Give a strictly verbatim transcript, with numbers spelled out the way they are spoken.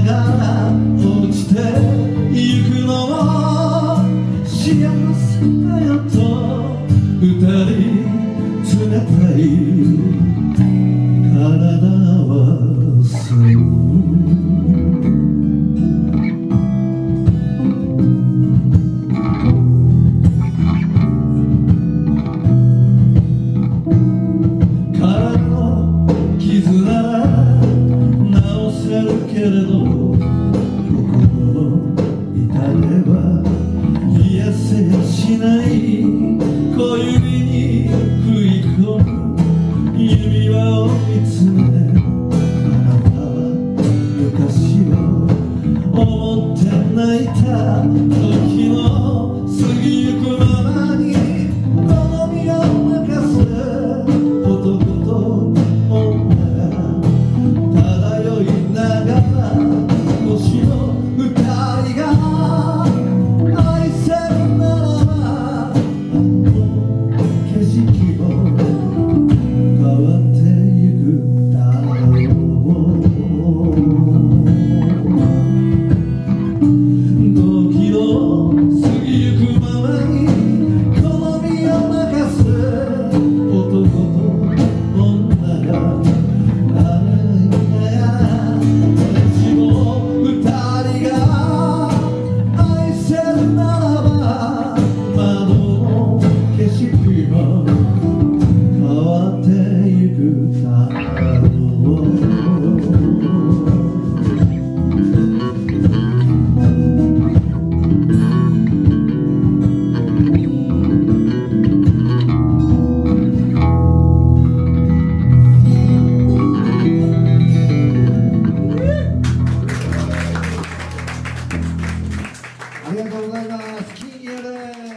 から落ちてゆくのも幸せだよと二人冷たい体は吸うけれど心の痛手は癒せやしない小指に食い込む指輪を見つめあなたは昔を思って泣いた時の過ぎゆくままに好みを任せ男と女が漂いながらもしも二人が愛せるならばあの景色も変わってゆくだろう時の過ぎゆくままに好みを任せ男と女がありがとうございます。金谷です。